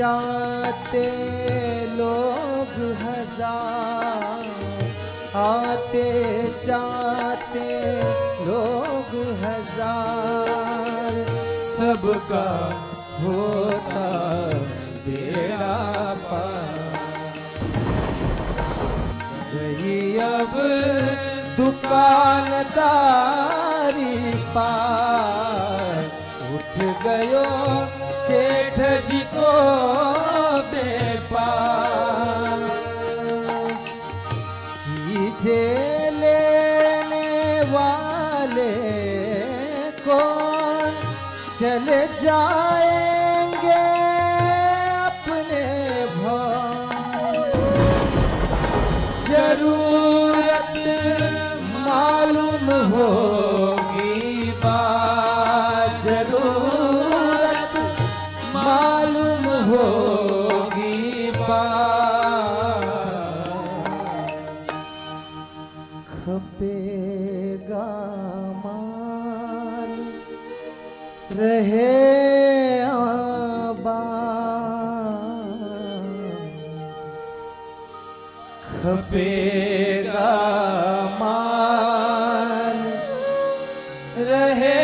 जाते लोग हजार, आते जाते लोग हजार, सबका होता बेड़ा पार। गई अब दुकानदारी पार, उठ गयो सेठ जी को व्यापार। चीजें लेने वाले कौन चले जाएंगे अपने भाव। जरूरत मालूम होगी बात, जरूरत मालूम होगी बात। खपेगा माल रहे आबाद, खपेगा माल रहे